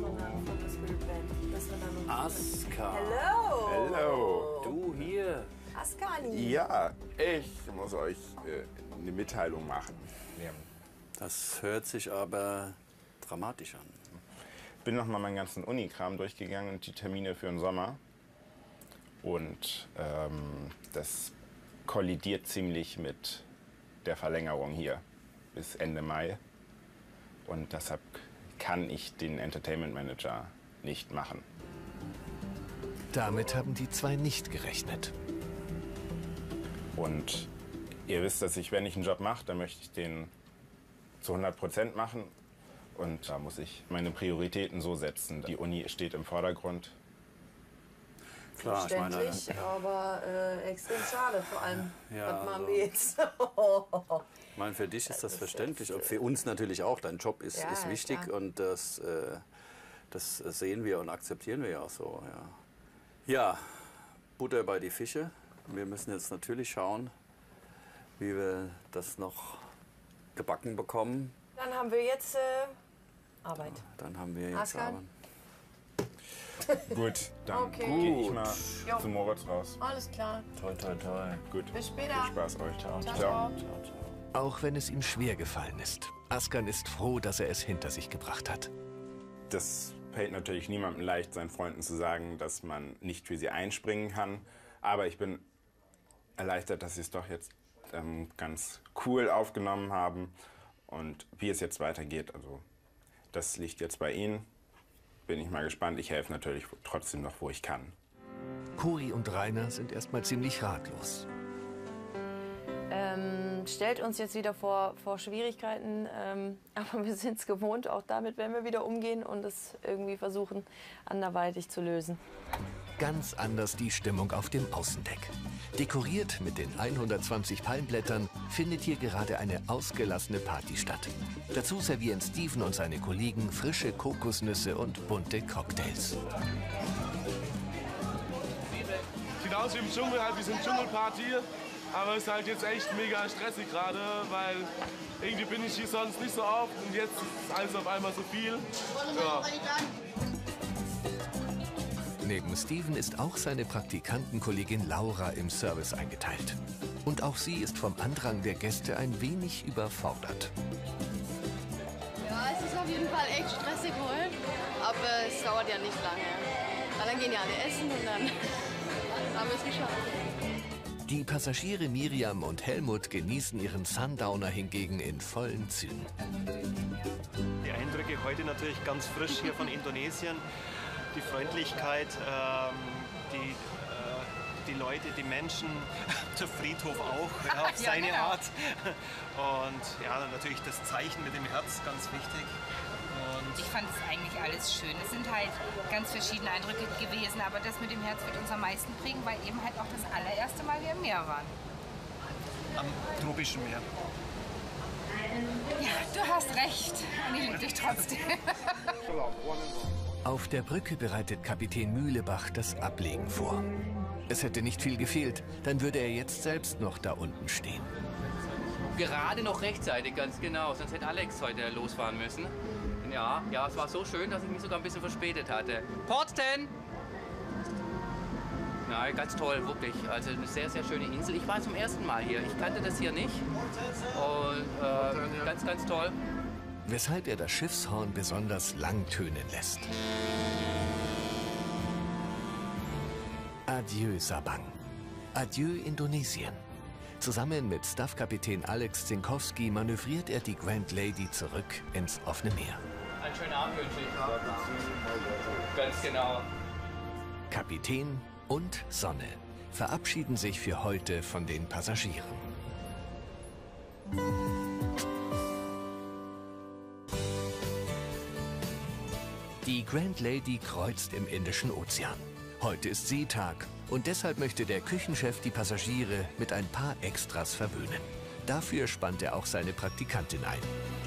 Askan. Hello. Hello. Du hier. Askani. Ja, ich muss euch äh, eine Mitteilung machen. Ja. Das hört sich aber dramatisch an. Ich bin noch mal meinen ganzen Unikram durchgegangen und die Termine für den Sommer. Und ähm, das kollidiert ziemlich mit der Verlängerung hier bis Ende Mai. Und deshalb kann ich den Entertainment Manager nicht machen. Damit haben die zwei nicht gerechnet. Und ihr wisst, dass ich, wenn ich einen Job mache, dann möchte ich den zu hundert Prozent machen. Und da muss ich meine Prioritäten so setzen. Die Uni steht im Vordergrund. Klar, ich meine, Verständlich, aber äh, extrem schade, vor allem, Ja, was machen also- wir jetzt? ich meine, für dich ist das verständlich. Und für uns natürlich auch. Dein Job ist, Ja, ist wichtig klar. und das, äh, das sehen wir und akzeptieren wir ja auch so. Ja. ja, Butter bei die Fische. Wir müssen jetzt natürlich schauen, wie wir das noch gebacken bekommen. Dann haben wir jetzt äh, Arbeit. Dann haben wir jetzt Askan? Arbeit. Gut, dann Okay. gehe ich mal Jo. zu Moritz raus. Alles klar. Toi, toi, toi. Gut. Bis später. Viel Spaß euch. Ciao, ciao. Auch wenn es ihm schwer gefallen ist. Askan ist froh, dass er es hinter sich gebracht hat. Das fällt natürlich niemandem leicht, seinen Freunden zu sagen, dass man nicht für sie einspringen kann. Aber ich bin erleichtert, dass sie es doch jetzt ähm, ganz cool aufgenommen haben. Und wie es jetzt weitergeht, also das liegt jetzt bei Ihnen. Bin ich mal gespannt. Ich helfe natürlich trotzdem noch, wo ich kann. Cori und Rainer sind erstmal ziemlich ratlos. Ähm, stellt uns jetzt wieder vor, vor Schwierigkeiten, ähm, aber wir sind es gewohnt. Auch damit werden wir wieder umgehen und es irgendwie versuchen, anderweitig zu lösen. Ganz anders die Stimmung auf dem Außendeck. Dekoriert mit den hundertzwanzig Palmblättern findet hier gerade eine ausgelassene Party statt. Dazu servieren Steven und seine Kollegen frische Kokosnüsse und bunte Cocktails. Sieht aus wie im Dschungel, halt wie so eine Dschungelparty. Aber es ist halt jetzt echt mega stressig gerade, weil irgendwie bin ich hier sonst nicht so oft und jetzt ist alles auf einmal so viel. Ja. Neben Steven ist auch seine Praktikantenkollegin Laura im Service eingeteilt. Und auch sie ist vom Andrang der Gäste ein wenig überfordert. Ja, es ist auf jeden Fall echt stressig heute, aber es dauert ja nicht lange. Na, dann gehen ja alle essen und dann haben wir es geschafft. Die Passagiere Miriam und Helmut genießen ihren Sundowner hingegen in vollen Zügen. Die Eindrücke heute natürlich ganz frisch hier von Indonesien. Die Freundlichkeit, ähm, die, äh, die Leute, die Menschen, der Friedhof auch, ja, auf Ja, seine genau. Art. Und ja, dann natürlich das Zeichen mit dem Herz, ganz wichtig. Und Ich fand es eigentlich alles schön. Es sind halt ganz verschiedene Eindrücke gewesen, aber das mit dem Herz wird uns am meisten prägen, weil eben halt auch das allererste Mal wir im Meer waren. am tropischen Meer. Ja, du hast recht. Und ich liebe dich trotzdem. Auf der Brücke bereitet Kapitän Mühlebach das Ablegen vor. Es hätte nicht viel gefehlt, dann würde er jetzt selbst noch da unten stehen. Gerade noch rechtzeitig, ganz genau. Sonst hätte Alex heute losfahren müssen. Ja, ja, es war so schön, dass ich mich sogar ein bisschen verspätet hatte. Portsten! Nein, ganz toll, wirklich. Also eine sehr, sehr schöne Insel. Ich war zum ersten Mal hier. Ich kannte das hier nicht. Und äh, ganz, ganz toll. Weshalb er das Schiffshorn besonders lang tönen lässt. Adieu Sabang. Adieu Indonesien. Zusammen mit Staffkapitän Alex Zinkowski manövriert er die Grand Lady zurück ins offene Meer. Einen schönen Abend wünsche ich. Ganz genau. Kapitän und Sonne verabschieden sich für heute von den Passagieren. Die Grand Lady kreuzt im Indischen Ozean. Heute ist Seetag und deshalb möchte der Küchenchef die Passagiere mit ein paar Extras verwöhnen. Dafür spannt er auch seine Praktikantin ein.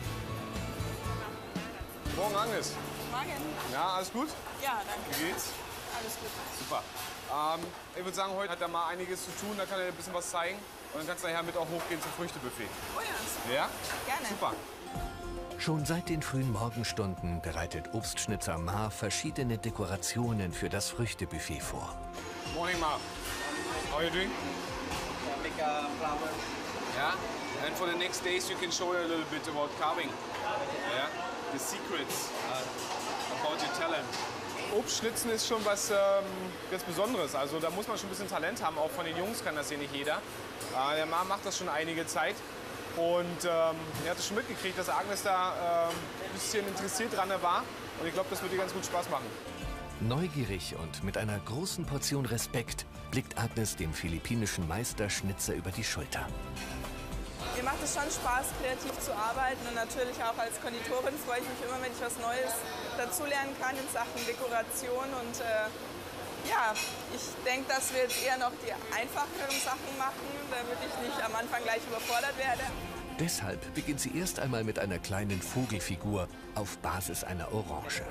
Morgen, Agnes. Morgen. Ja, alles gut? Ja, danke. Wie geht's? Alles gut. Super. Ähm, ich würde sagen, heute hat er mal einiges zu tun. Da kann er dir ein bisschen was zeigen. Und dann kannst du nachher mit auch hochgehen zum Früchtebuffet. Oh ja, Ja? gerne. Super. Schon seit den frühen Morgenstunden bereitet Obstschnitzer Ma verschiedene Dekorationen für das Früchtebuffet vor. Morning, Ma. How are you doing? Make a flower. Yeah. And for the next days you can show a little bit about carving. Yeah. The secrets uh, about your talent. Obstschnitzen ist schon was ähm, ganz Besonderes. Also da muss man schon ein bisschen Talent haben. Auch von den Jungs kann das hier nicht jeder. Äh, der Mann macht das schon einige Zeit. Und ähm, er hat es schon mitgekriegt, dass Agnes da ähm, ein bisschen interessiert dran war. Und ich glaube, das wird ihr ganz gut Spaß machen. Neugierig und mit einer großen Portion Respekt blickt Agnes dem philippinischen Meisterschnitzer über die Schulter. Mir macht es schon Spaß, kreativ zu arbeiten und natürlich auch als Konditorin freue ich mich immer, wenn ich was Neues dazulernen kann in Sachen Dekoration. Und äh, ja, ich denke, dass wir jetzt eher noch die einfacheren Sachen machen, damit ich nicht am Anfang gleich überfordert werde. Deshalb beginnt sie erst einmal mit einer kleinen Vogelfigur auf Basis einer Orange.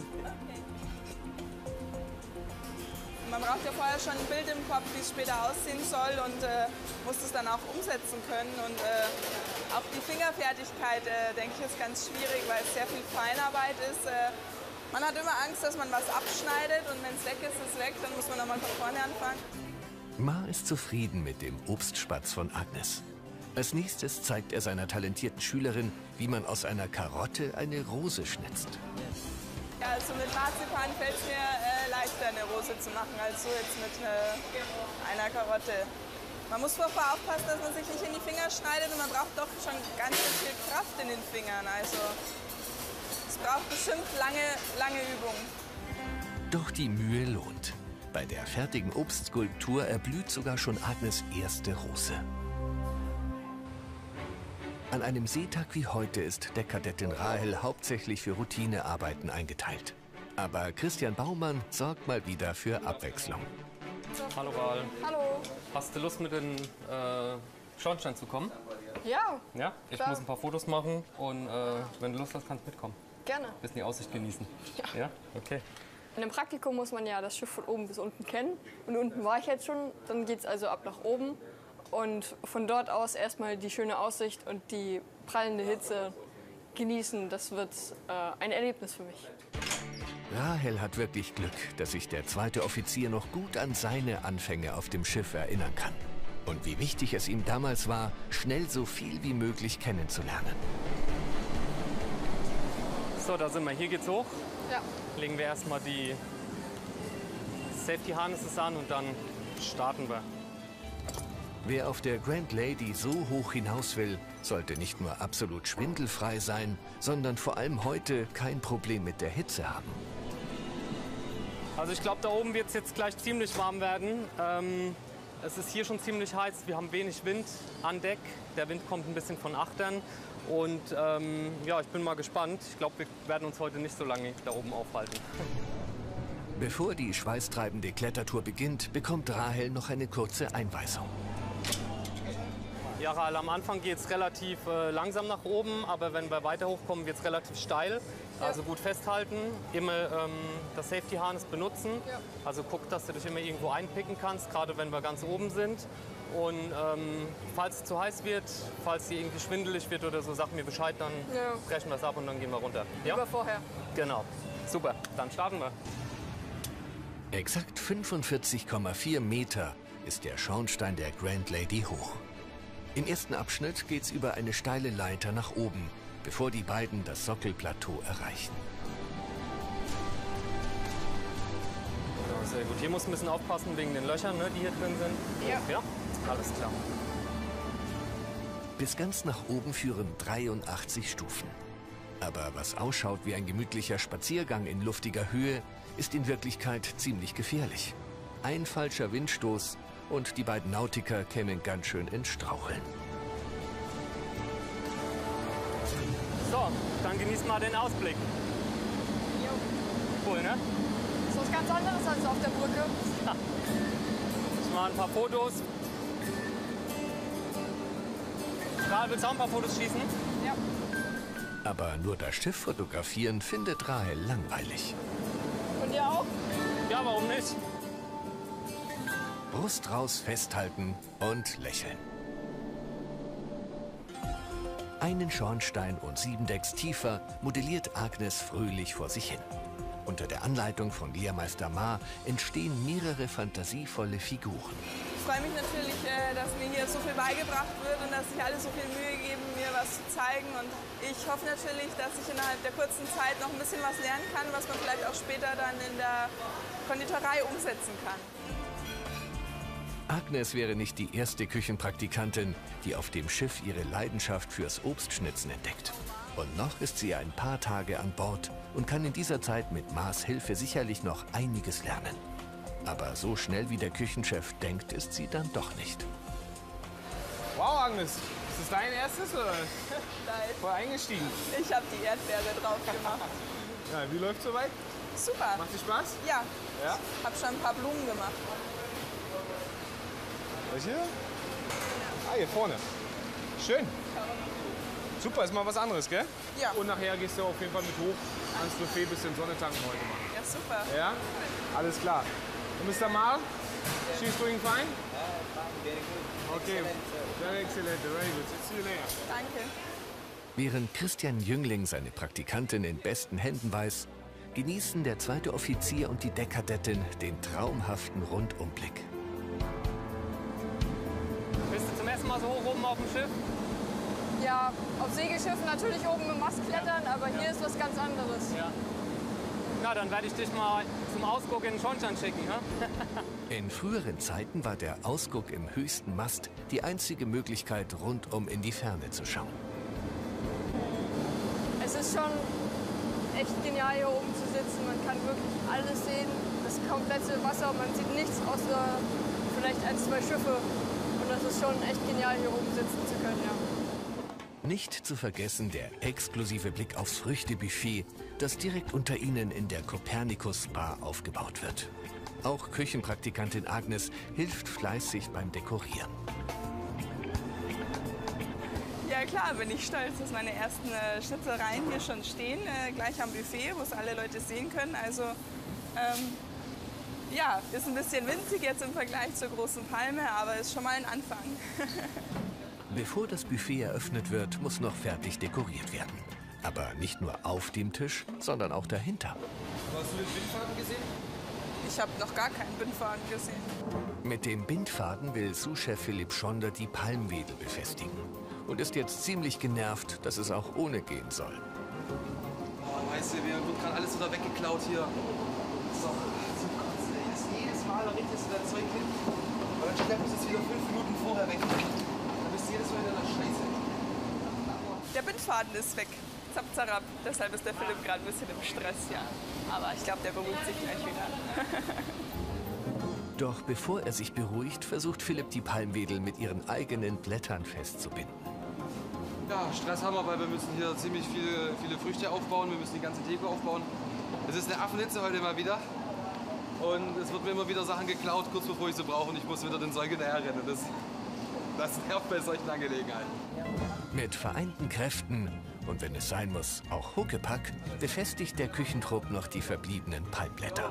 Man braucht ja vorher schon ein Bild im Kopf, wie es später aussehen soll und äh, muss es dann auch umsetzen können. Und äh, auch die Fingerfertigkeit, äh, denke ich, ist ganz schwierig, weil es sehr viel Feinarbeit ist. Äh, man hat immer Angst, dass man was abschneidet und wenn es weg ist, ist es weg, dann muss man nochmal von vorne anfangen. Ma ist zufrieden mit dem Obstspatz von Agnes. Als nächstes zeigt er seiner talentierten Schülerin, wie man aus einer Karotte eine Rose schnitzt. Ja, also mit Marzipan fällt es mir äh, leichter, eine Rose zu machen, als so jetzt mit äh, einer Karotte. Man muss vorher aufpassen, dass man sich nicht in die Finger schneidet und man braucht doch schon ganz schön viel Kraft in den Fingern. Also es braucht bestimmt lange, lange Übung. Doch die Mühe lohnt. Bei der fertigen Obstskulptur erblüht sogar schon Agnes' erste Rose. An einem Seetag wie heute ist der Kadettin Rahel hauptsächlich für Routinearbeiten eingeteilt. Aber Christian Baumann sorgt mal wieder für Abwechslung. Hallo Rahel. Hallo. Hast du Lust mit in äh, Schornstein zu kommen? Ja. Ja? Ich Klar. muss ein paar Fotos machen und äh, wenn du Lust hast, kannst du mitkommen. Gerne. Bisschen die Aussicht genießen. Ja. Ja? Okay. In einem Praktikum muss man ja das Schiff von oben bis unten kennen. Und unten war ich jetzt schon. Dann geht es also ab nach oben. Und von dort aus erstmal die schöne Aussicht und die prallende Hitze genießen. Das wird äh, ein Erlebnis für mich. Rahel hat wirklich Glück, dass sich der zweite Offizier noch gut an seine Anfänge auf dem Schiff erinnern kann. Und wie wichtig es ihm damals war, schnell so viel wie möglich kennenzulernen. So, da sind wir. Hier geht's hoch. Ja. Legen wir erstmal die Safety Harnesses an und dann starten wir. Wer auf der Grand Lady so hoch hinaus will, sollte nicht nur absolut schwindelfrei sein, sondern vor allem heute kein Problem mit der Hitze haben. Also ich glaube, da oben wird es jetzt gleich ziemlich warm werden. Ähm, es ist hier schon ziemlich heiß. Wir haben wenig Wind an Deck. Der Wind kommt ein bisschen von Achtern. Und ähm, ja, ich bin mal gespannt. Ich glaube, wir werden uns heute nicht so lange da oben aufhalten. Bevor die schweißtreibende Klettertour beginnt, bekommt Rahel noch eine kurze Einweisung. Ja, Rahel, am Anfang geht es relativ äh, langsam nach oben, aber wenn wir weiter hochkommen, wird es relativ steil. Also gut festhalten, immer ähm, das Safety Harness benutzen. Ja. Also guck, dass du dich immer irgendwo einpicken kannst, gerade wenn wir ganz oben sind. Und ähm, falls es zu heiß wird, falls dir irgendwie schwindelig wird oder so, sag mir Bescheid, dann Ja. brechen wir es ab und dann gehen wir runter. Ja? Lieber vorher. Genau. Super, dann starten wir. Exakt fünfundvierzig Komma vier Meter ist der Schornstein der Grand Lady hoch. Im ersten Abschnitt geht's über eine steile Leiter nach oben, bevor die beiden das Sockelplateau erreichen. Ja, sehr gut. Hier muss ein bisschen aufpassen wegen den Löchern, ne, die hier drin sind. Ja. Ja, alles klar. Bis ganz nach oben führen dreiundachtzig Stufen. Aber was ausschaut wie ein gemütlicher Spaziergang in luftiger Höhe, ist in Wirklichkeit ziemlich gefährlich. Ein falscher Windstoß und die beiden Nautiker kämen ganz schön ins Straucheln. So, dann genießt mal den Ausblick. Cool, ne? Das ist was ganz anderes als auf der Brücke. Ja. Ich mache ein paar Fotos. Rahel, willst du auch ein paar Fotos schießen? Ja. Aber nur das Schiff fotografieren findet Rahel langweilig. Und ihr auch? Ja, warum nicht? Brust raus festhalten und lächeln. Einen Schornstein und sieben Decks tiefer modelliert Agnes fröhlich vor sich hin. Unter der Anleitung von Lehrmeister Ma entstehen mehrere fantasievolle Figuren. freue mich natürlich, dass mir hier so viel beigebracht wird und dass sich alle so viel Mühe geben, mir was zu zeigen. Und ich hoffe natürlich, dass ich innerhalb der kurzen Zeit noch ein bisschen was lernen kann, was man vielleicht auch später dann in der Konditorei umsetzen kann. Agnes wäre nicht die erste Küchenpraktikantin, die auf dem Schiff ihre Leidenschaft fürs Obstschnitzen entdeckt. Und noch ist sie ein paar Tage an Bord und kann in dieser Zeit mit Ma's Hilfe sicherlich noch einiges lernen. Aber so schnell wie der Küchenchef denkt, ist sie dann doch nicht. Wow, Agnes, ist das dein erstes oder? Nein. Voll eingestiegen. Ich habe die Erdbeere drauf gemacht. Ja, wie läuft's soweit? Super. Macht dir Spaß? Ja. Ja? Hab schon ein paar Blumen gemacht. Welche? Ah, hier vorne. Schön. Super, ist mal was anderes, gell? Ja. Und nachher gehst du auf jeden Fall mit hoch ans Buffet, bisschen Sonne tanken heute mal. Ja, super. Ja? Alles klar. Und Mister Mal? She's doing fine? Okay, very excellent, very good. See you later. Danke. Während Christian Jüngling seine Praktikantin in besten Händen weiß, genießen der zweite Offizier und die Deckadettin den traumhaften Rundumblick. Bist du zum ersten Mal so hoch oben auf dem Schiff? Ja, auf Segelschiffen natürlich oben im Mast klettern, aber hier ja. ist was ganz anderes. Ja. Na, dann werde ich dich mal zum Ausguck in den Schornstein schicken. Ja? In früheren Zeiten war der Ausguck im höchsten Mast die einzige Möglichkeit, rundum in die Ferne zu schauen. Es ist schon echt genial, hier oben zu sitzen. Man kann wirklich alles sehen, das komplette Wasser. Man sieht nichts außer vielleicht ein, zwei Schiffe. Und das ist schon echt genial, hier oben sitzen zu können, ja. Nicht zu vergessen der exklusive Blick aufs Früchtebuffet, das direkt unter ihnen in der Copernicus Bar aufgebaut wird. Auch Küchenpraktikantin Agnes hilft fleißig beim Dekorieren. Ja klar, bin ich stolz, dass meine ersten äh, Schnitzereien hier schon stehen, äh, gleich am Buffet, wo es alle Leute sehen können. Also ähm, ja, ist ein bisschen winzig jetzt im Vergleich zur großen Palme, aber ist schon mal ein Anfang. Bevor das Buffet eröffnet wird, muss noch fertig dekoriert werden. Aber nicht nur auf dem Tisch, sondern auch dahinter. Hast du den Bindfaden gesehen? Ich habe noch gar keinen Bindfaden gesehen. Mit dem Bindfaden will Sous-Chef Philipp Schonder die Palmwedel befestigen. Und ist jetzt ziemlich genervt, dass es auch ohne gehen soll. Oh, weißt du, mir wird gerade alles wieder weggeklaut hier. So, das ist jedes Mal, da richtest du dein Zeug hin. Aber dann schleppst du es wieder fünf Minuten vorher weg. Dann bist du jedes Mal wieder in der Scheiße. Der Bindfaden ist weg. Zap, zarab. Deshalb ist der Philipp gerade ein bisschen im Stress, ja. Aber ich glaube, der beruhigt sich gleich wieder. Doch bevor er sich beruhigt, versucht Philipp die Palmwedel mit ihren eigenen Blättern festzubinden. Ja, Stress haben wir, weil wir müssen hier ziemlich viele, viele Früchte aufbauen. Wir müssen die ganze Deko aufbauen. Es ist eine Affenhitze heute mal wieder. Und es wird mir immer wieder Sachen geklaut, kurz bevor ich sie brauche. Und ich muss wieder den Zeug hinterher rennen. Das, das nervt bei solchen Angelegenheiten. Mit vereinten Kräften und wenn es sein muss, auch Huckepack, befestigt der Küchentrupp noch die verbliebenen Palmblätter.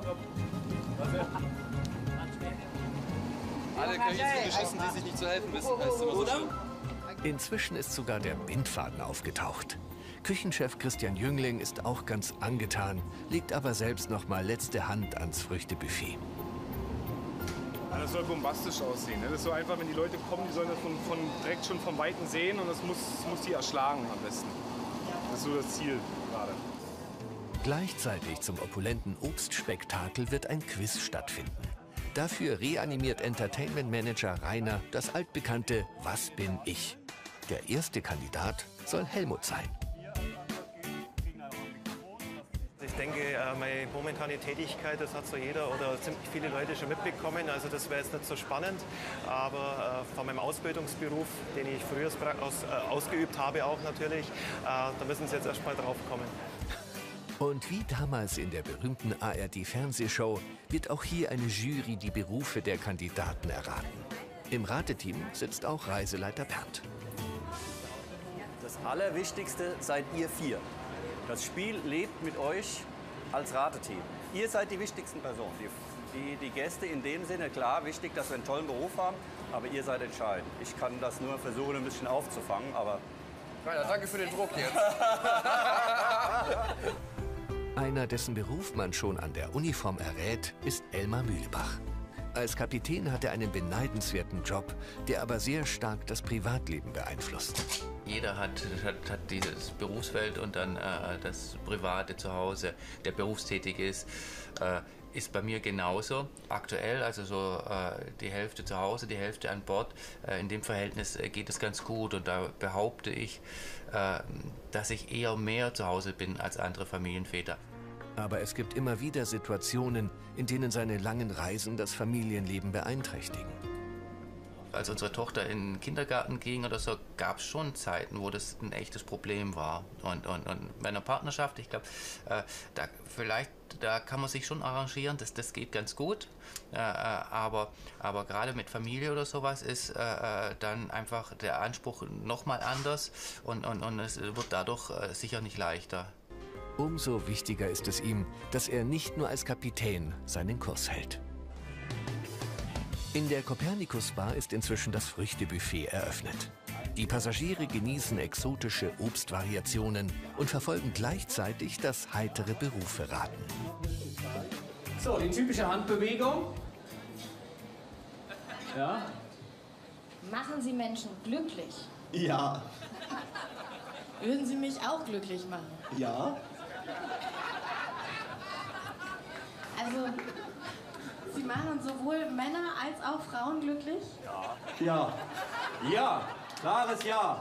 Alle Köche sind geschissen, die sich nicht zu helfen wissen. Das ist immer so schön. Inzwischen ist sogar der Bindfaden aufgetaucht. Küchenchef Christian Jüngling ist auch ganz angetan, legt aber selbst noch mal letzte Hand ans Früchtebuffet. Ja, das soll bombastisch aussehen. Ne? Das soll einfach, wenn die Leute kommen, die sollen das von, von, direkt schon vom Weiten sehen und das muss, muss die erschlagen am besten. Das ist so das Ziel gerade. Gleichzeitig zum opulenten Obstspektakel wird ein Quiz stattfinden. Dafür reanimiert Entertainment Manager Rainer das altbekannte Was bin ich? Der erste Kandidat soll Helmut sein. Ich denke, meine momentane Tätigkeit, das hat so jeder oder ziemlich viele Leute schon mitbekommen. Also das wäre jetzt nicht so spannend, aber von meinem Ausbildungsberuf, den ich früher aus, äh, ausgeübt habe auch natürlich, äh, da müssen Sie jetzt erst mal drauf kommen. Und wie damals in der berühmten A R D-Fernsehshow wird auch hier eine Jury die Berufe der Kandidaten erraten. Im Rateteam sitzt auch Reiseleiter Bernd. Das Allerwichtigste seid ihr vier. Das Spiel lebt mit euch als Rateteam. Ihr seid die wichtigsten Personen. Die, die, die Gäste in dem Sinne, klar, wichtig, dass wir einen tollen Beruf haben, aber ihr seid entscheidend. Ich kann das nur versuchen, ein bisschen aufzufangen, aber... Rainer, danke für den Druck jetzt. Einer, dessen Beruf man schon an der Uniform errät, ist Elmar Mühlebach. Als Kapitän hat er einen beneidenswerten Job, der aber sehr stark das Privatleben beeinflusst. Jeder hat, hat, hat dieses Berufsfeld und dann äh, das Private zu Hause, der berufstätig ist. Äh, ist bei mir genauso. Aktuell, also so äh, die Hälfte zu Hause, die Hälfte an Bord. Äh, in dem Verhältnis äh, geht es ganz gut und da behaupte ich, äh, dass ich eher mehr zu Hause bin als andere Familienväter. Aber es gibt immer wieder Situationen, in denen seine langen Reisen das Familienleben beeinträchtigen. Als unsere Tochter in den Kindergarten ging oder so, gab es schon Zeiten, wo das ein echtes Problem war. Und, und, und bei einer Partnerschaft, ich glaube, äh, da vielleicht, da kann man sich schon arrangieren, das, das geht ganz gut. Äh, aber aber gerade mit Familie oder sowas ist äh, dann einfach der Anspruch nochmal anders und, und, und es wird dadurch äh, sicher nicht leichter. Umso wichtiger ist es ihm, dass er nicht nur als Kapitän seinen Kurs hält. In der Copernicus Bar ist inzwischen das Früchtebuffet eröffnet. Die Passagiere genießen exotische Obstvariationen und verfolgen gleichzeitig das heitere Beruferaten. So, die typische Handbewegung. Ja. Machen Sie Menschen glücklich? Ja. Würden Sie mich auch glücklich machen? Ja. Also, Sie machen sowohl Männer als auch Frauen glücklich? Ja. Ja. Klares Ja.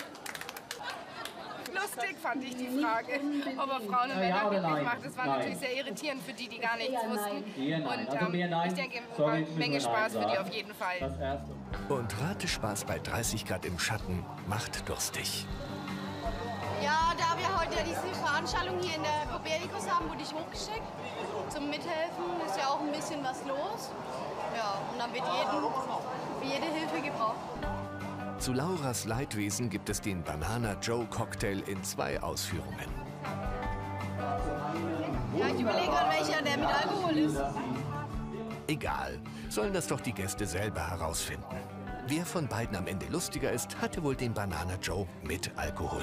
Lustig fand ich die Frage, ob er Frauen und Männer Ja oder glücklich nein? macht. Das war Nein. natürlich sehr irritierend für die, die gar nichts Eher wussten. Eher nein. Und Also ähm, mehr nein. ich denke, Sorry, war eine müssen Menge wir nein Spaß für die sagen. auf jeden Fall. Das erste. Und Ratespaß bei dreißig Grad im Schatten macht durstig. Ja, da wir heute ja diese Veranstaltung hier in der Copernicus haben, wurde ich hochgeschickt zum Mithelfen. Ist ja auch ein bisschen was los. Ja, und dann wird jeden, jede Hilfe gebraucht. Zu Lauras Leidwesen gibt es den Banana Joe Cocktail in zwei Ausführungen. Ja, ich überlege gerade, welcher der mit Alkohol ist. Egal, sollen das doch die Gäste selber herausfinden. Wer von beiden am Ende lustiger ist, hatte wohl den Banana Joe mit Alkohol.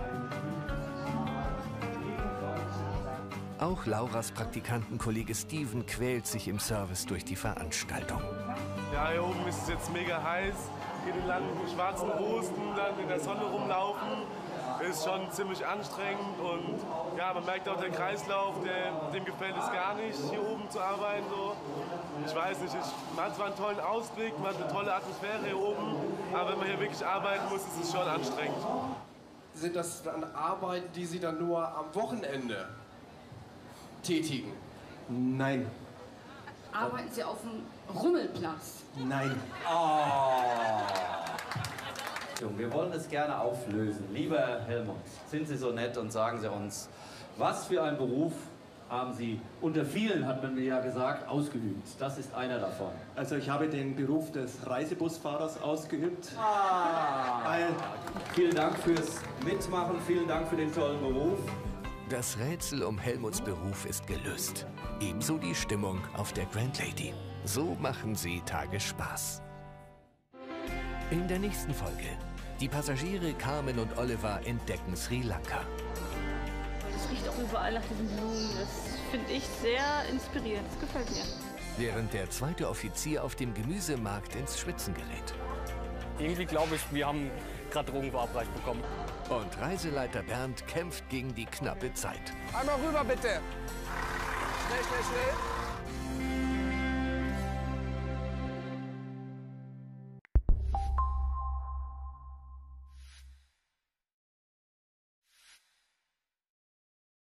Auch Lauras Praktikantenkollege Steven quält sich im Service durch die Veranstaltung. Ja, hier oben ist es jetzt mega heiß. Hier in Land mit schwarzen Hosen, dann in der Sonne rumlaufen, ist schon ziemlich anstrengend. Und ja, man merkt auch den Kreislauf, der, dem gefällt es gar nicht, hier oben zu arbeiten. So. Ich weiß nicht, ich, man hat zwar einen tollen Ausblick, man hat eine tolle Atmosphäre hier oben, aber wenn man hier wirklich arbeiten muss, ist es schon anstrengend. Sind das dann Arbeiten, die Sie dann nur am Wochenende tätigen? Nein. Arbeiten Sie auf dem Rummelplatz? Nein. Oh. Wir wollen es gerne auflösen. Lieber Helmut, sind Sie so nett und sagen Sie uns, was für einen Beruf haben Sie unter vielen, hat man mir ja gesagt, ausgeübt? Das ist einer davon. Also ich habe den Beruf des Reisebusfahrers ausgeübt. Ah. Weil Vielen Dank fürs Mitmachen, vielen Dank für den tollen Beruf. Das Rätsel um Helmuts Beruf ist gelöst. Ebenso die Stimmung auf der Grand Lady. So machen Seetage Spaß. In der nächsten Folge. Die Passagiere Carmen und Oliver entdecken Sri Lanka. Es riecht auch überall nach diesen Blumen. Das finde ich sehr inspirierend. Das gefällt mir. Während der zweite Offizier auf dem Gemüsemarkt ins Schwitzen gerät. Irgendwie glaube ich, wir haben gerade Drogen verabreicht bekommen. Und Reiseleiter Bernd kämpft gegen die knappe Zeit. Einmal rüber bitte. Schnell, schnell, schnell.